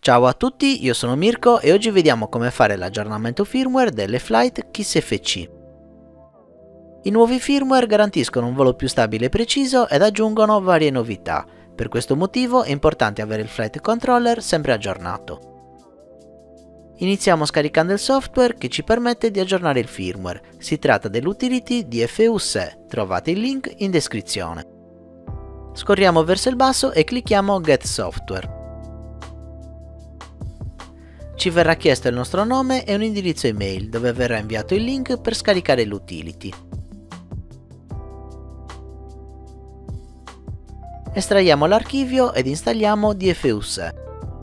Ciao a tutti, io sono Mirko e oggi vediamo come fare l'aggiornamento firmware delle Flight KISS-FC. I nuovi firmware garantiscono un volo più stabile e preciso ed aggiungono varie novità. Per questo motivo è importante avere il flight controller sempre aggiornato. Iniziamo scaricando il software che ci permette di aggiornare il firmware. Si tratta dell'utility DFU-SE, trovate il link in descrizione. Scorriamo verso il basso e clicchiamo Get Software. Ci verrà chiesto il nostro nome e un indirizzo email dove verrà inviato il link per scaricare l'utility. Estraiamo l'archivio ed installiamo DFU-SE.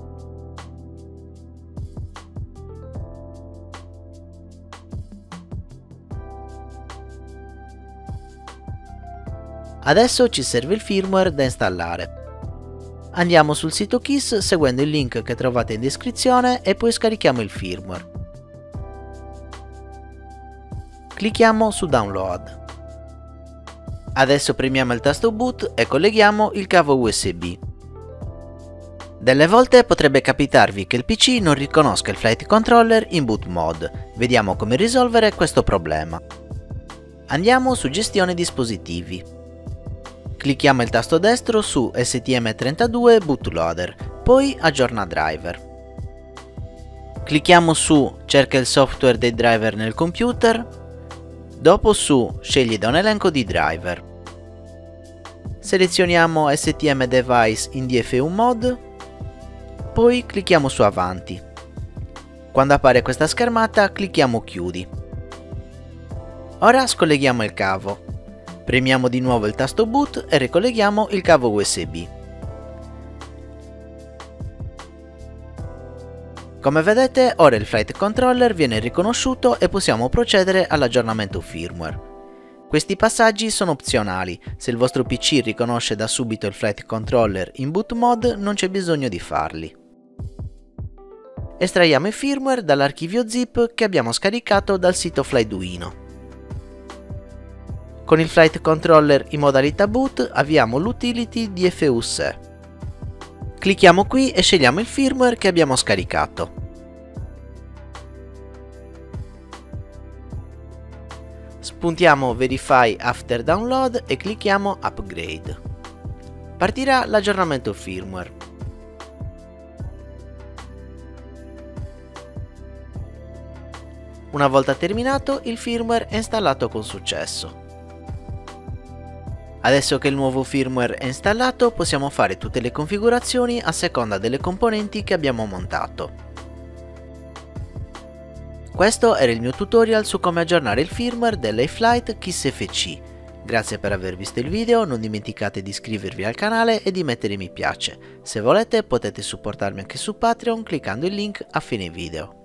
Adesso ci serve il firmware da installare. Andiamo sul sito KISS seguendo il link che trovate in descrizione e poi scarichiamo il firmware. Clicchiamo su Download. Adesso premiamo il tasto Boot e colleghiamo il cavo USB. Delle volte potrebbe capitarvi che il PC non riconosca il flight controller in boot mode. Vediamo come risolvere questo problema. Andiamo su Gestione dispositivi. Clicchiamo il tasto destro su STM32 Bootloader, poi Aggiorna driver. Clicchiamo su Cerca il software dei driver nel computer, dopo su Scegli da un elenco di driver. Selezioniamo STM Device in DFU Mode, poi clicchiamo su Avanti. Quando appare questa schermata clicchiamo Chiudi. Ora scolleghiamo il cavo. Premiamo di nuovo il tasto Boot e ricolleghiamo il cavo USB. Come vedete, ora il flight controller viene riconosciuto e possiamo procedere all'aggiornamento firmware. Questi passaggi sono opzionali, se il vostro PC riconosce da subito il flight controller in boot mode non c'è bisogno di farli. Estraiamo il firmware dall'archivio zip che abbiamo scaricato dal sito Flyduino. Con il flight controller in modalità boot avviamo l'utility DFU-SE. Clicchiamo qui e scegliamo il firmware che abbiamo scaricato. Spuntiamo Verify After Download e clicchiamo Upgrade. Partirà l'aggiornamento firmware. Una volta terminato, il firmware è installato con successo. Adesso che il nuovo firmware è installato, possiamo fare tutte le configurazioni a seconda delle componenti che abbiamo montato. Questo era il mio tutorial su come aggiornare il firmware dell'iFlight KISS-FC. Grazie per aver visto il video, non dimenticate di iscrivervi al canale e di mettere mi piace. Se volete potete supportarmi anche su Patreon cliccando il link a fine video.